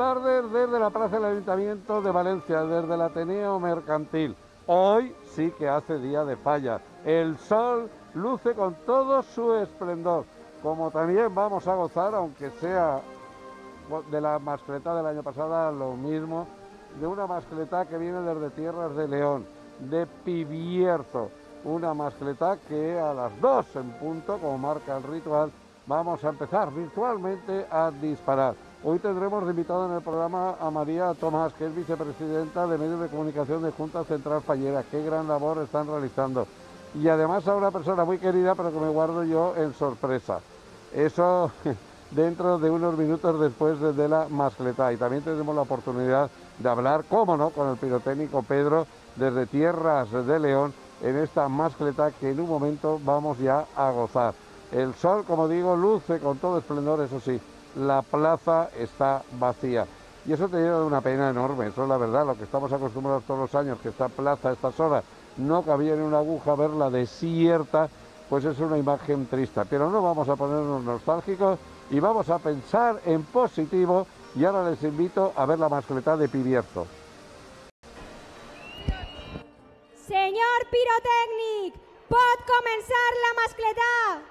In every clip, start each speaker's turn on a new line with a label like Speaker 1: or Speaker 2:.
Speaker 1: tardes desde la Plaza del Ayuntamiento de Valencia, desde el Ateneo Mercantil. Hoy sí que hace día de falla. El sol luce con todo su esplendor, como también vamos a gozar, aunque sea de la mascleta del año pasado, lo mismo, de una mascleta que viene desde Tierras de León, de Pibierzo. Una mascleta que a las 2 en punto, como marca el ritual, vamos a empezar virtualmente a disparar. Hoy tendremos de invitado en el programa a María Tomás, que es vicepresidenta de Medios de Comunicación de Junta Central Fallera. Qué gran labor están realizando. Y además a una persona muy querida, pero que me guardo yo en sorpresa. Eso dentro de unos minutos después de la mascleta. Y también tendremos la oportunidad de hablar, cómo no, con el pirotécnico Pedro desde Tierras de León en esta mascleta que en un momento vamos ya a gozar. El sol, como digo, luce con todo esplendor, eso sí, la plaza está vacía. Y eso te lleva de una pena enorme, eso es la verdad, lo que estamos acostumbrados todos los años, que esta plaza a estas horas no cabía ni una aguja, verla desierta, pues es una imagen triste. Pero no vamos a ponernos nostálgicos y vamos a pensar en positivo, y ahora les invito a ver la mascleta de Pibierzo.
Speaker 2: Senyor pirotècnic, pot començar la mascleta?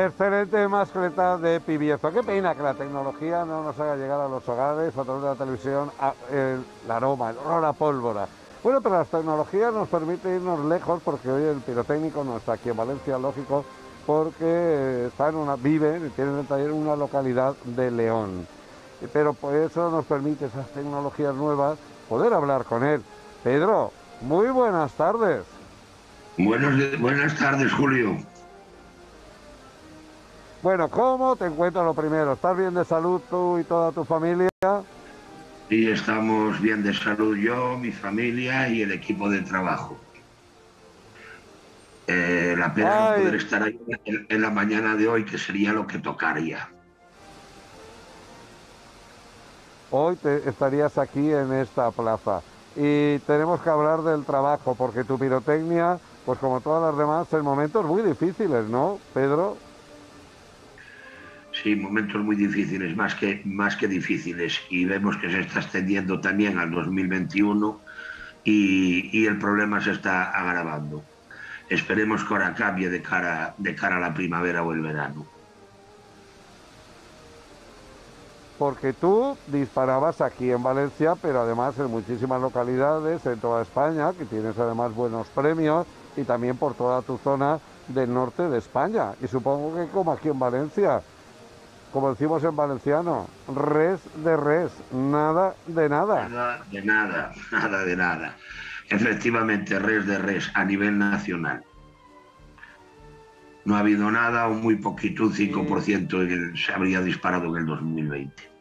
Speaker 1: excelente mascleta de Pibierzo. Qué pena que la tecnología no nos haga llegar a los hogares a través de la televisión el aroma, el olor a pólvora. Bueno, pero las tecnologías nos permiten irnos lejos porque hoy el pirotécnico no está aquí en Valencia, lógico, porque está vive y tiene el taller en una localidad de León. Pero por eso nos permite esas tecnologías nuevas poder hablar con él. Pedro, muy buenas tardes.
Speaker 3: Buenas tardes, Julio.
Speaker 1: Bueno, ¿cómo te encuentras lo primero? ¿Estás bien de salud tú y toda tu familia?
Speaker 3: Sí, estamos bien de salud yo, mi familia y el equipo de trabajo. La pena no poder estar ahí en la mañana de hoy, que sería lo que tocaría.
Speaker 1: Hoy estarías aquí en esta plaza y tenemos que hablar del trabajo, porque tu pirotecnia, pues como todas las demás, en momentos muy difíciles, ¿no, Pedro?
Speaker 3: Sí, momentos muy difíciles, más que difíciles, y vemos que se está extendiendo también al 2021 y el problema se está agravando. Esperemos que ahora cambie de cara a la primavera o el verano.
Speaker 1: Porque tú disparabas aquí en Valencia, pero además en muchísimas localidades en toda España, que tienes además buenos premios, y también por toda tu zona del norte de España. Y supongo que como aquí en Valencia, como decimos en valenciano, res de res, nada de nada.
Speaker 3: Nada de nada. Efectivamente, res de res a nivel nacional. No ha habido nada, o muy poquito, un 5% se habría disparado en el 2020.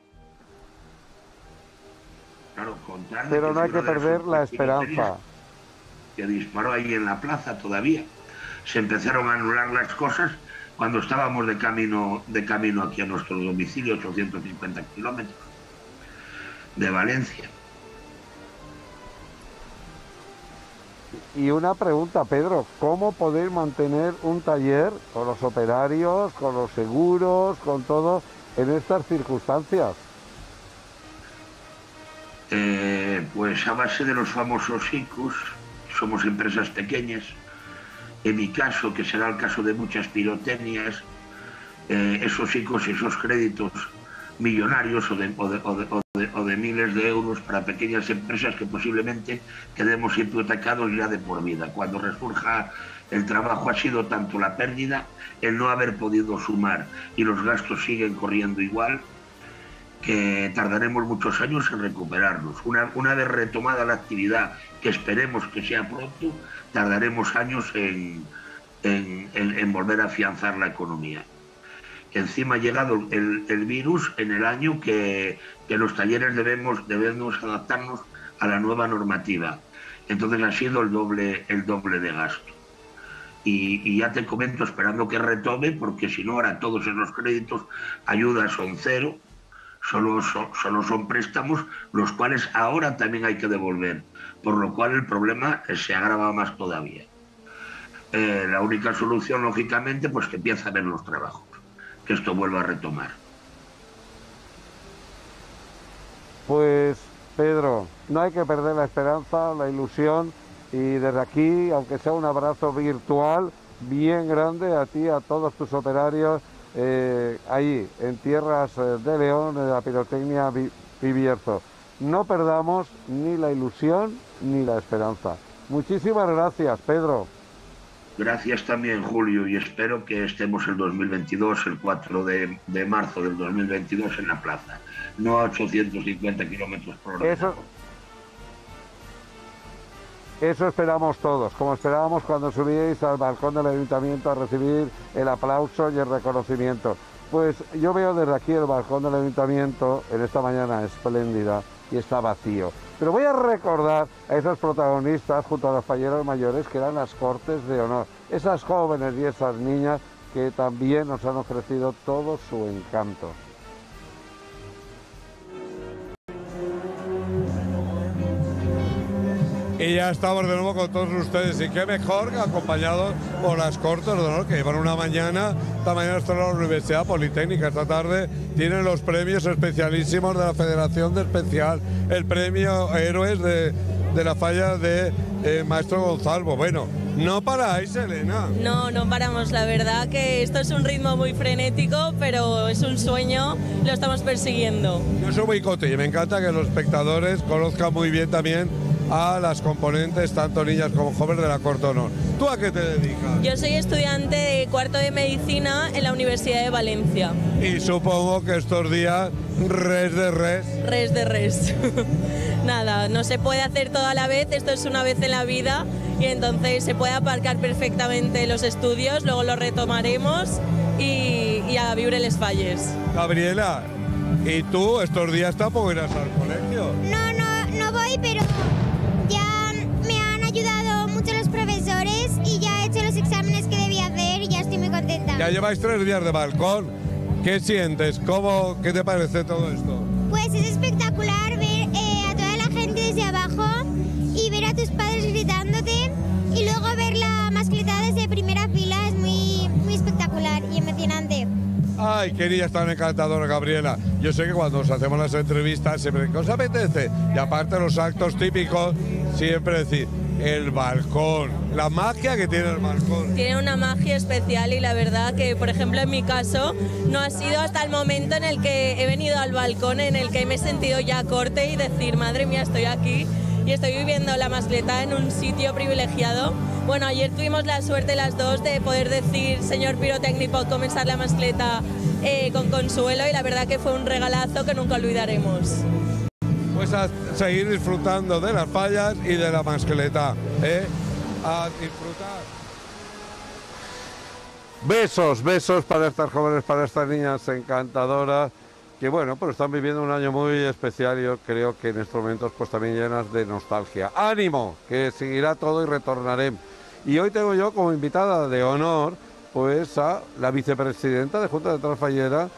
Speaker 3: Claro,
Speaker 1: pero no hay que perder la esperanza.
Speaker 3: Que disparó ahí en la plaza todavía. Se empezaron a anular las cosas cuando estábamos de camino aquí a nuestro domicilio, 850 kilómetros de Valencia.
Speaker 1: Y una pregunta, Pedro, ¿cómo poder mantener un taller con los operarios, con los seguros, con todo, en estas circunstancias?
Speaker 3: Pues a base de los famosos ICUs, somos empresas pequeñas. En mi caso, que será el caso de muchas pirotecnias, esos ICOs y esos créditos millonarios o de miles de euros para pequeñas empresas que posiblemente quedemos hipotecados ya de por vida. Cuando resurja el trabajo ha sido tanto la pérdida, el no haber podido sumar y los gastos siguen corriendo igual, que tardaremos muchos años en recuperarnos. Una vez retomada la actividad, que esperemos que sea pronto, tardaremos años en volver a afianzar la economía. Encima ha llegado el virus en el año que los talleres debemos adaptarnos a la nueva normativa. Entonces ha sido el doble de gasto. Y ya te comento, esperando que retome, porque si no, ahora todos esos créditos, ayudas son cero, solo son préstamos, los cuales ahora también hay que devolver, por lo cual el problema se agrava más todavía. La única solución, lógicamente, pues que empiece a ver los trabajos, que esto vuelva a retomar.
Speaker 1: Pues, Pedro, no hay que perder la esperanza, la ilusión, y desde aquí, aunque sea un abrazo virtual, bien grande a ti, a todos tus operarios, ahí, en tierras de León, de la pirotecnia Pibierzo. No perdamos ni la ilusión ni la esperanza. Muchísimas gracias, Pedro.
Speaker 3: Gracias también, Julio, y espero que estemos el 2022, el 4 de marzo del 2022 en la plaza, no a 850 kilómetros por hora.
Speaker 1: Eso esperamos todos, como esperábamos cuando subíais al balcón del ayuntamiento a recibir el aplauso y el reconocimiento. Pues yo veo desde aquí el balcón del ayuntamiento en esta mañana espléndida y está vacío. Pero voy a recordar a esos protagonistas junto a los falleros mayores que eran las Cortes de Honor. Esas jóvenes y esas niñas que también nos han ofrecido todo su encanto.
Speaker 4: Y ya estamos de nuevo con todos ustedes, y qué mejor que acompañados por las Cortes de Honor, que llevan una mañana. Esta mañana está en la Universidad Politécnica, esta tarde tienen los premios especialísimos de la Federación de Especial, el premio Héroes de la Falla de maestro Gonzalvo. Bueno, no paráis, Elena.
Speaker 5: No, no paramos, la verdad que esto es un ritmo muy frenético, pero es un sueño, lo estamos persiguiendo.
Speaker 4: Yo soy boicote y me encanta que los espectadores conozcan muy bien también a las componentes, tanto niñas como jóvenes, de la Corte de Honor. ¿Tú a qué te dedicas?
Speaker 5: Yo soy estudiante de cuarto de Medicina en la Universidad de Valencia.
Speaker 4: Y supongo que estos días, res de res.
Speaker 5: Res de res. Nada, no se puede hacer todo a la vez, esto es una vez en la vida y entonces se puede aparcar perfectamente los estudios, luego los retomaremos y a viure les falles.
Speaker 4: Gabriela, ¿y tú estos días tampoco irás al colegio?
Speaker 6: No voy, pero ya me han ayudado mucho los profesores y ya he hecho los exámenes que debía hacer y ya estoy muy contenta.
Speaker 4: Ya lleváis 3 días de balcón. ¿Qué sientes? ¿Qué te parece todo esto?
Speaker 6: Pues es espectacular ver a toda la gente desde abajo y ver a tus padres gritándote y luego ver la mascleta desde primera fila es muy espectacular y emocionante.
Speaker 4: Ay, qué niña tan encantadora, Gabriela. Yo sé que cuando nos hacemos las entrevistas siempre, ¿qué os apetece? Y aparte los actos típicos, siempre decir, el balcón, la magia que tiene el balcón.
Speaker 5: Tiene una magia especial y la verdad que, por ejemplo, en mi caso, no ha sido hasta el momento en el que he venido al balcón, en el que me he sentido ya corte y decir, madre mía, estoy aquí y estoy viviendo la mascleta en un sitio privilegiado. Bueno, ayer tuvimos la suerte las dos de poder decir, señor Pirotecnic, pot comenzar la mascleta con Consuelo y la verdad que fue un regalazo que nunca olvidaremos.
Speaker 4: Pues a seguir disfrutando de las fallas y de la mascleta, a disfrutar.
Speaker 1: Besos para estas jóvenes, para estas niñas encantadoras, que bueno, pues están viviendo un año muy especial y yo creo que en estos momentos pues también llenas de nostalgia. ¡Ánimo! Que seguirá todo y retornaremos. Y hoy tengo yo como invitada de honor pues a la vicepresidenta de Junta Central Fallera,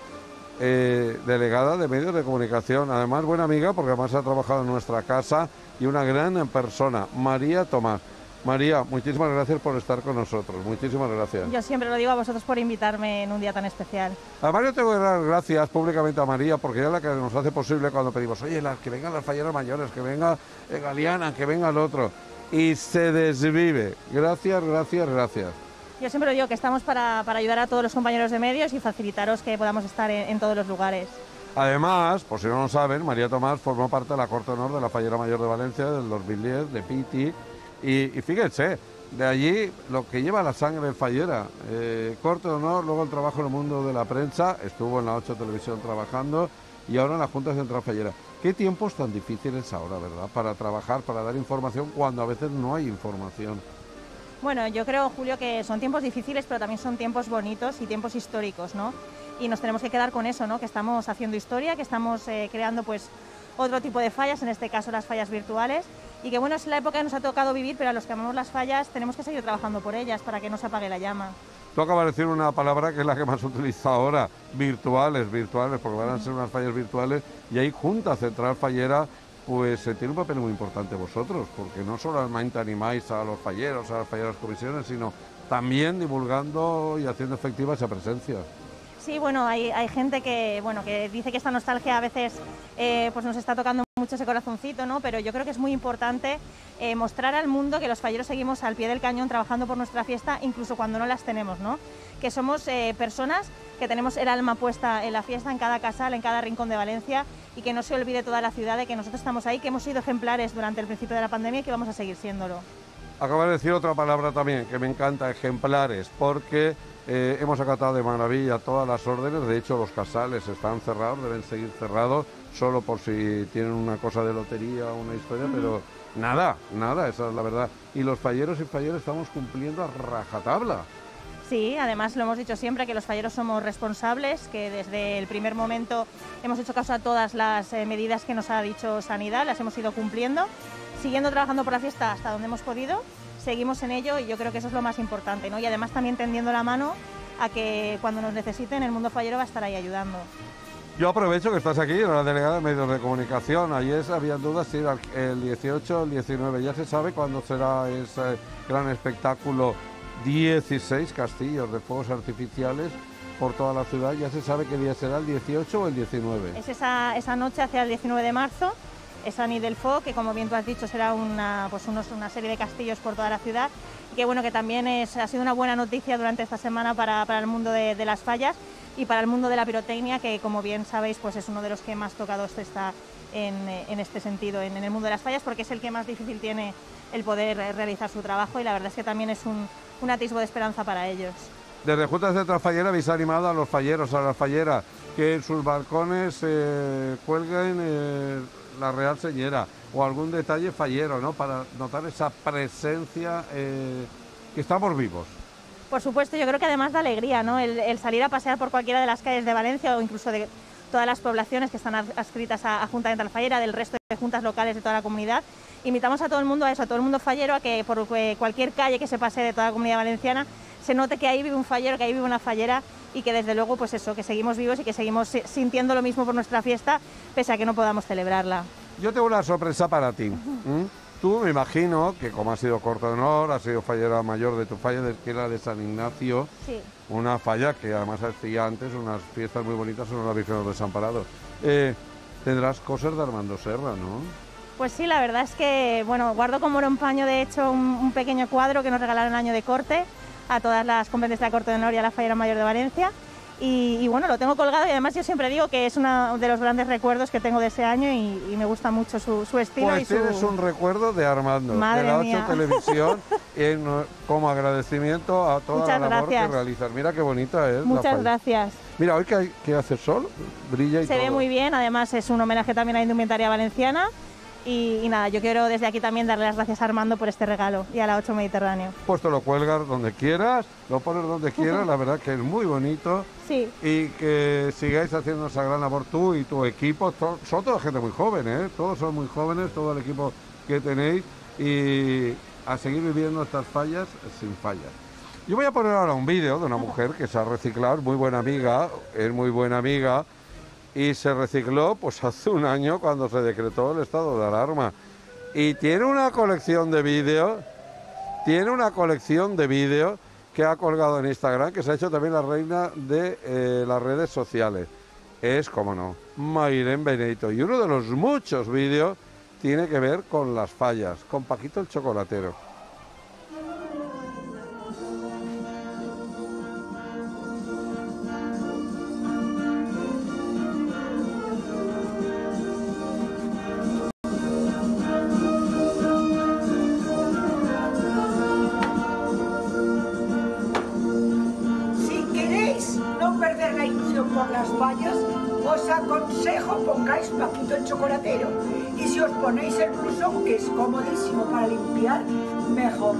Speaker 1: delegada de medios de comunicación, además buena amiga porque además ha trabajado en nuestra casa y una gran persona, María Tomás. María, muchísimas gracias por estar con nosotros, muchísimas gracias.
Speaker 7: Yo siempre lo digo a vosotros por invitarme en un día tan especial.
Speaker 1: Además yo tengo que dar gracias públicamente a María porque ella es la que nos hace posible cuando pedimos, oye, que vengan las falleras mayores, que venga Galiana, que venga el otro, y se desvive. Gracias.
Speaker 7: Yo siempre lo digo que estamos para ayudar a todos los compañeros de medios y facilitaros que podamos estar en todos los lugares.
Speaker 1: Además, por si no lo saben, María Tomás formó parte de la Corte de Honor de la Fallera Mayor de Valencia del 2010, de Piti, y fíjense, de allí lo que lleva la sangre fallera, Corte de Honor, luego el trabajo en el mundo de la prensa, estuvo en la 8 Televisión trabajando y ahora en la Junta Central Fallera. Qué tiempos tan difíciles ahora, ¿verdad? Para trabajar, para dar información cuando a veces no hay información.
Speaker 7: Bueno, yo creo, Julio, que son tiempos difíciles, pero también son tiempos bonitos y tiempos históricos, ¿no? Y nos tenemos que quedar con eso, ¿no? Que estamos haciendo historia, que estamos creando, pues, otro tipo de fallas, en este caso las fallas virtuales, y que, bueno, es la época que nos ha tocado vivir, pero a los que amamos las fallas tenemos que seguir trabajando por ellas para que no se apague la llama.
Speaker 1: Tú acabas de decir una palabra que es la que más utiliza ahora, virtuales, porque van a ser unas fallas virtuales y ahí Junta Central Fallera pues tiene un papel muy importante vosotros, porque no solamente animáis a los falleros, a las falleras comisiones, sino también divulgando y haciendo efectiva esa presencia.
Speaker 7: Sí, bueno, hay gente que, bueno, que dice que esta nostalgia a veces pues nos está tocando mucho ese corazoncito, ¿no? Pero yo creo que es muy importante mostrar al mundo que los falleros seguimos al pie del cañón trabajando por nuestra fiesta, incluso cuando no las tenemos, ¿no? Que somos personas que tenemos el alma puesta en la fiesta, en cada casal, en cada rincón de Valencia, y que no se olvide toda la ciudad de que nosotros estamos ahí, que hemos sido ejemplares durante el principio de la pandemia y que vamos a seguir siéndolo.
Speaker 1: Acabas de decir otra palabra también que me encanta, ejemplares, porque hemos acatado de maravilla todas las órdenes. De hecho, los casales están cerrados, deben seguir cerrados, solo por si tienen una cosa de lotería o una historia, pero nada, esa es la verdad. Y los falleros y falleras estamos cumpliendo a rajatabla.
Speaker 7: Sí, además lo hemos dicho siempre, que los falleros somos responsables, que desde el primer momento hemos hecho caso a todas las medidas que nos ha dicho Sanidad, las hemos ido cumpliendo, siguiendo trabajando por la fiesta hasta donde hemos podido, seguimos en ello y yo creo que eso es lo más importante, ¿no? Y además también tendiendo la mano a que cuando nos necesiten el mundo fallero va a estar ahí ayudando.
Speaker 1: Yo aprovecho que estás aquí, la delegada de medios de comunicación. Ayer habían dudas si era el 18 o el 19. ¿Ya se sabe cuándo será ese gran espectáculo? 16 castillos de fuegos artificiales por toda la ciudad. ¿Ya se sabe qué día será, el 18 o el 19?
Speaker 7: Es esa noche hacia el 19 de marzo, San Ildefonso, que como bien tú has dicho será una serie de castillos por toda la ciudad, y que bueno, que también ha sido una buena noticia durante esta semana para el mundo de las fallas y para el mundo de la pirotecnia, que como bien sabéis pues es uno de los que más tocados está en este sentido, en el mundo de las fallas, porque es el que más difícil tiene el poder realizar su trabajo, y la verdad es que también es un atisbo de esperanza para ellos.
Speaker 1: Desde Juntas de Trasfallera habéis animado a los falleros, a las falleras, que en sus balcones cuelguen la Real Señera o algún detalle fallero, ¿no? Para notar esa presencia que estamos vivos.
Speaker 7: Por supuesto, yo creo que además da alegría, ¿no? El salir a pasear por cualquiera de las calles de Valencia o incluso de todas las poblaciones que están adscritas a Junta de Trasfallera, del resto de juntas locales de toda la comunidad. Invitamos a todo el mundo a eso, a todo el mundo fallero, a que por cualquier calle que se pase de toda la comunidad valenciana se note que ahí vive un fallero, que ahí vive una fallera, y que desde luego pues eso, que seguimos vivos y que seguimos sintiendo lo mismo por nuestra fiesta, pese a que no podamos celebrarla.
Speaker 1: Yo tengo una sorpresa para ti. Tú me imagino que como has sido corte de honor, has sido fallera mayor de tu falla, que era de San Ignacio,
Speaker 7: sí.
Speaker 1: Una falla que además hacía antes unas fiestas muy bonitas en los Virgen de los Desamparados. Tendrás cosas de Armando Serra, ¿no?
Speaker 7: Pues sí, la verdad es que, bueno, guardo como oro en paño, de hecho, un pequeño cuadro que nos regalaron el año de corte a todas las competentes de la Corte de Honor y a la Fallera Mayor de Valencia. Y bueno, lo tengo colgado, y además yo siempre digo que es uno de los grandes recuerdos que tengo de ese año, y me gusta mucho su estilo.
Speaker 1: Pues tienes un recuerdo de Armando,
Speaker 7: Madre
Speaker 1: de la 8
Speaker 7: mía.
Speaker 1: Televisión, como agradecimiento a toda
Speaker 7: Muchas
Speaker 1: la labor
Speaker 7: gracias.
Speaker 1: que realizas. Mira qué bonita es.
Speaker 7: Muchas gracias.
Speaker 1: Mira, hoy que hace sol, brilla y
Speaker 7: Se
Speaker 1: todo.
Speaker 7: ve muy bien, además es un homenaje también a la indumentaria valenciana. Y nada, yo quiero desde aquí también darle las gracias a Armando por este regalo y a la 8 Mediterráneo.
Speaker 1: Pues te lo cuelgas donde quieras, lo pones donde quieras, la verdad que es muy bonito.
Speaker 7: Sí.
Speaker 1: Y que sigáis haciendo esa gran labor tú y tu equipo. Son toda gente muy joven, ¿eh? Todos son muy jóvenes, todo el equipo que tenéis, y a seguir viviendo estas fallas sin fallas. Yo voy a poner ahora un vídeo de una mujer que se ha reciclado, es muy buena amiga, y se recicló pues hace un año cuando se decretó el estado de alarma. Y tiene una colección de vídeos, que ha colgado en Instagram, que se ha hecho también la reina de las redes sociales. Es, como no, Mairén Benito. Y uno de los muchos vídeos tiene que ver con las fallas, con Paquito el chocolatero.
Speaker 8: Por las fallas, os aconsejo pongáis Paquito el chocolatero, y si os ponéis el blusón, que es comodísimo para limpiar, mejor.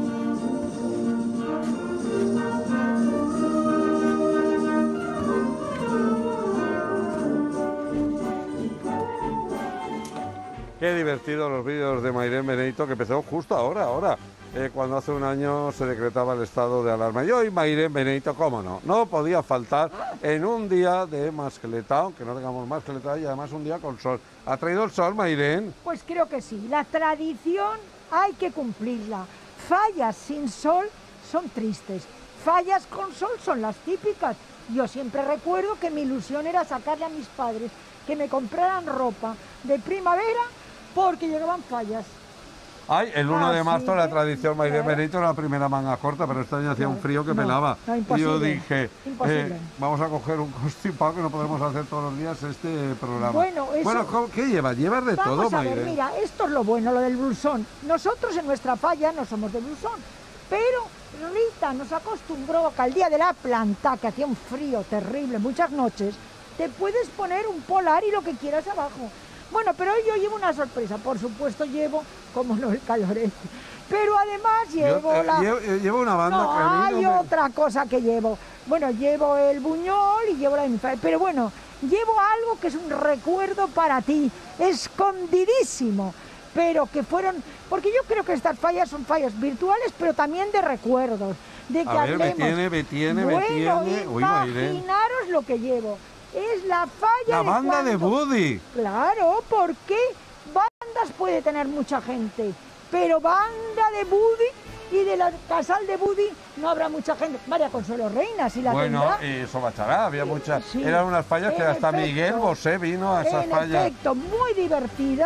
Speaker 1: Qué divertido los vídeos de Mairén Benito, que empezó justo ahora, cuando hace un año se decretaba el estado de alarma. Y hoy Mairén Benito, cómo no podía faltar en un día de mascletá, aunque no tengamos mascletá, y además un día con sol. ¿Ha traído el sol, Mairén?
Speaker 8: Pues creo que sí, la tradición hay que cumplirla. Fallas sin sol son tristes, fallas con sol son las típicas. Yo siempre recuerdo que mi ilusión era sacarle a mis padres que me compraran ropa de primavera porque llegaban fallas.
Speaker 1: Ay, el 1 de marzo la tradición Mairén Benito era la primera manga corta, pero este año hacía un frío que pelaba.
Speaker 8: No,
Speaker 1: y yo dije,
Speaker 8: imposible.
Speaker 1: Vamos a coger un constipado que no podemos hacer todos los días este programa.
Speaker 8: Bueno,
Speaker 1: ¿qué llevas? ¿Llevas de todo,
Speaker 8: Mairén?
Speaker 1: Mairén?
Speaker 8: Mira, esto es lo bueno, lo del blusón. Nosotros en nuestra falla no somos de blusón, pero Rita nos acostumbró que al día de la planta, que hacía un frío terrible muchas noches, te puedes poner un polar y lo que quieras abajo. Bueno, pero hoy yo llevo una sorpresa, por supuesto llevo, como no, el calorete, pero además
Speaker 1: llevo una banda
Speaker 8: no,
Speaker 1: que a mí
Speaker 8: hay otra cosa que llevo. Bueno, llevo el buñol y llevo la infla, pero bueno, llevo algo que es un recuerdo para ti, escondidísimo, pero que fueron, porque yo creo que estas fallas son fallas virtuales, pero también de recuerdos, de que hablemos.
Speaker 1: Me tiene.
Speaker 8: Uy, imaginaros lo que llevo. Es la falla
Speaker 1: la banda de Buddy.
Speaker 8: Claro, porque bandas puede tener mucha gente, pero banda de Buddy y de la casal de Buddy no habrá mucha gente. María Consuelo Reina, si la tendrá.
Speaker 1: Eso bachará, había muchas.
Speaker 8: Sí,
Speaker 1: eran unas fallas que hasta Miguel Bosé vino a esas fallas.
Speaker 8: En efecto, muy divertidas,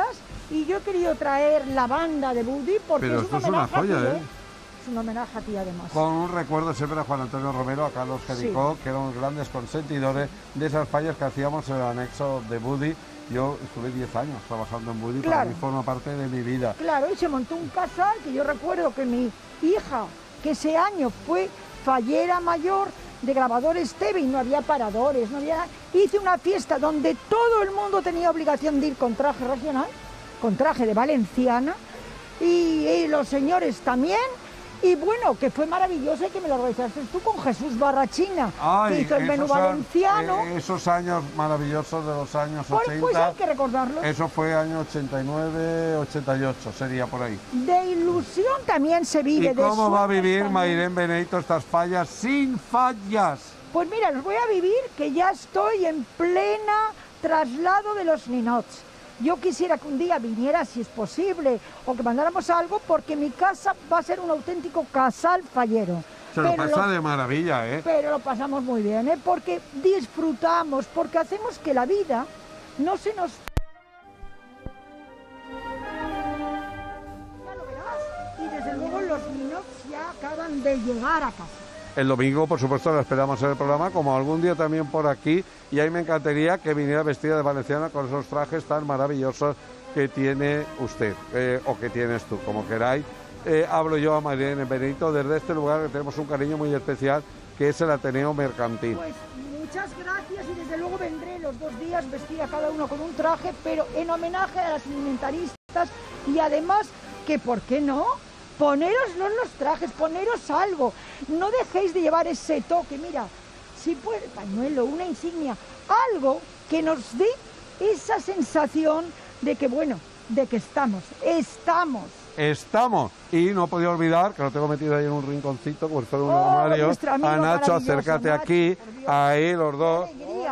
Speaker 8: y yo he querido traer la banda de Buddy porque
Speaker 1: Pero
Speaker 8: es
Speaker 1: esto
Speaker 8: un
Speaker 1: es una
Speaker 8: homenaje a ti,
Speaker 1: joya,
Speaker 8: ¿eh? Es un homenaje a ti además.
Speaker 1: Con un recuerdo siempre a Juan Antonio Romero, a Carlos Jericó, que eran grandes consentidores de esas fallas que hacíamos en el anexo de Buddy. Yo estuve 10 años trabajando en Buddy, para mí forma parte de mi vida.
Speaker 8: Claro, y se montó un casal que yo recuerdo que mi hija, que ese año fue fallera mayor de grabadores TV y no había paradores, no había... Hice una fiesta donde todo el mundo tenía obligación de ir con traje regional, con traje de valenciana, y los señores también. Y bueno, que fue maravilloso y que me lo organizaste tú con Jesús Barrachina, que hizo el menú valenciano.
Speaker 1: Esos años maravillosos de los años 80.
Speaker 8: Pues hay que recordarlos.
Speaker 1: Eso fue año 89, 88, sería por ahí.
Speaker 8: De ilusión también se vive.
Speaker 1: ¿Y cómo va a vivir Mairén Benedito estas fallas sin fallas?
Speaker 8: Pues mira, los voy a vivir que ya estoy en plena traslado de los ninots. Yo quisiera que un día viniera, si es posible, o que mandáramos algo, porque mi casa va a ser un auténtico casal fallero.
Speaker 1: Se lo pasa de maravilla, ¿eh?
Speaker 8: Pero lo pasamos muy bien, ¿eh? Porque disfrutamos, porque hacemos que la vida no se nos... Ya lo verás. Y desde luego los niños ya acaban de llegar a casa.
Speaker 1: El domingo, por supuesto, la esperamos en el programa, como algún día también por aquí, y ahí me encantaría que viniera vestida de valenciana con esos trajes tan maravillosos que tiene usted, o que tienes tú, como queráis. Hablo yo a Mairén Benedito desde este lugar que tenemos un cariño muy especial, que es el Ateneo Mercantil.
Speaker 8: Pues muchas gracias y desde luego vendré los 2 días vestida cada uno con un traje, pero en homenaje a las alimentaristas y además que, ¿por qué no?, ponerosnos los trajes, poneros algo, no dejéis de llevar ese toque, mira, si puede, pañuelo, una insignia, algo que nos dé esa sensación de que, bueno, de que estamos,
Speaker 1: y no podía olvidar, que lo tengo metido ahí en un rinconcito, como si fuera un armario, a Nacho, acércate
Speaker 8: Nacho,
Speaker 1: aquí, ahí los dos,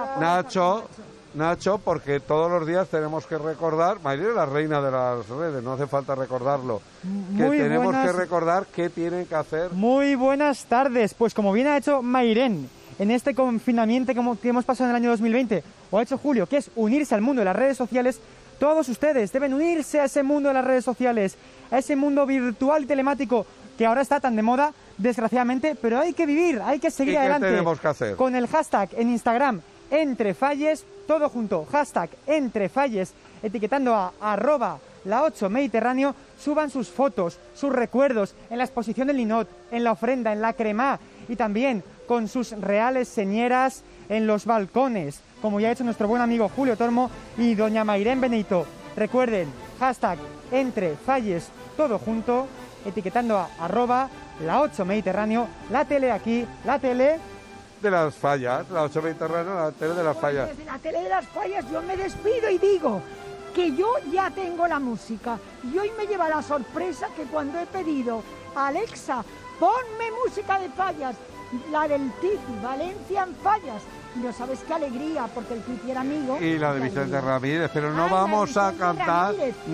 Speaker 1: Nacho, porque todos los días tenemos que recordar, Mairén es la reina de las redes, no hace falta recordarlo, que recordar qué tienen que hacer.
Speaker 9: Muy buenas tardes, pues como bien ha hecho Mairén, en este confinamiento que hemos pasado en el año 2020, o ha hecho Julio, que es unirse al mundo de las redes sociales, todos ustedes deben unirse a ese mundo de las redes sociales, a ese mundo virtual y telemático que ahora está tan de moda, desgraciadamente, pero hay que vivir, hay que seguir adelante.
Speaker 1: ¿Qué tenemos que hacer?
Speaker 9: Con el hashtag en Instagram, Entrefalles, todo junto, hashtag Entrefalles, etiquetando a @la8mediterráneo, suban sus fotos, sus recuerdos en la exposición del Linot, en la ofrenda, en la cremá y también con sus reales señeras en los balcones, como ya ha hecho nuestro buen amigo Julio Tormo y doña Mairén Benedito. Recuerden, hashtag Entrefalles, todo junto, etiquetando a @la8mediterráneo, la tele aquí, la tele
Speaker 1: de las fallas, la 8 Mediterráneo, la tele de las fallas.
Speaker 8: Desde la tele de las fallas yo me despido y digo que yo ya tengo la música y hoy me lleva la sorpresa que cuando he pedido a Alexa, ponme música de fallas, la del Titi, Valencia en fallas, y no sabes qué alegría, porque el Titi era amigo.
Speaker 1: Y la de Vicente Ramírez, pero no vamos a cantar,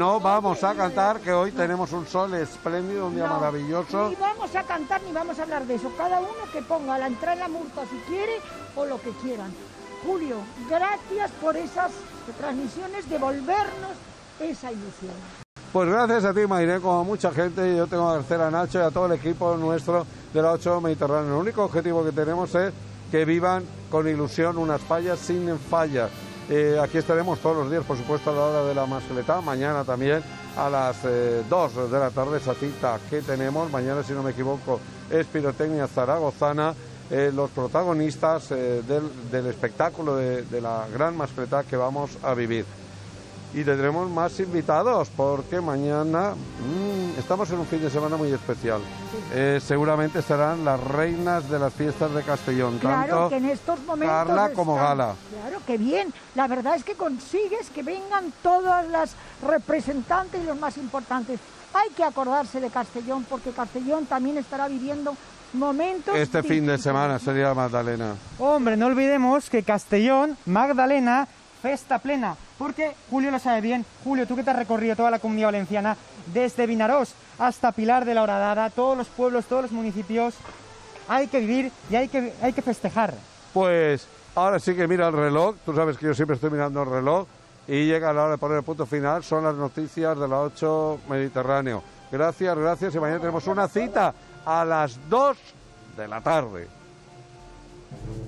Speaker 1: que hoy tenemos un sol espléndido, un día maravilloso.
Speaker 8: Ni vamos a cantar ni vamos a hablar de eso, cada uno que ponga la entrada en la multa si quiere o lo que quieran. Julio, gracias por esas transmisiones, devolvernos esa ilusión.
Speaker 1: Pues gracias a ti, Mairén, como a mucha gente, yo tengo que agradecer a Nacho y a todo el equipo nuestro de la 8 Mediterráneo. El único objetivo que tenemos es que vivan con ilusión unas fallas sin fallas. Aquí estaremos todos los días, por supuesto, a la hora de la mascletá, mañana también a las 2 de la tarde, esa cita que tenemos. Mañana, si no me equivoco, es Pirotecnia Zaragozana, los protagonistas del espectáculo de la gran mascletá que vamos a vivir. Y tendremos más invitados porque mañana estamos en un fin de semana muy especial. Seguramente estarán las reinas de las fiestas de Castellón,
Speaker 8: claro,
Speaker 1: tanto
Speaker 8: que en estos momentos
Speaker 1: Carla como Gala.
Speaker 8: Claro, que bien. La verdad es que consigues que vengan todas las representantes y los más importantes. Hay que acordarse de Castellón porque Castellón también estará viviendo momentos
Speaker 1: este fin de semana sería Magdalena.
Speaker 9: Hombre, no olvidemos que Castellón, Magdalena, festa plena, porque Julio lo sabe bien. Julio, tú que te has recorrido toda la Comunidad Valenciana, desde Vinarós hasta Pilar de la Horadada, todos los pueblos, todos los municipios, hay que vivir y hay que festejar.
Speaker 1: Pues ahora sí que mira el reloj, tú sabes que yo siempre estoy mirando el reloj, y llega la hora de poner el punto final. Son las noticias de la 8 Mediterráneo. Gracias, gracias, y mañana tenemos una cita a las 2 de la tarde.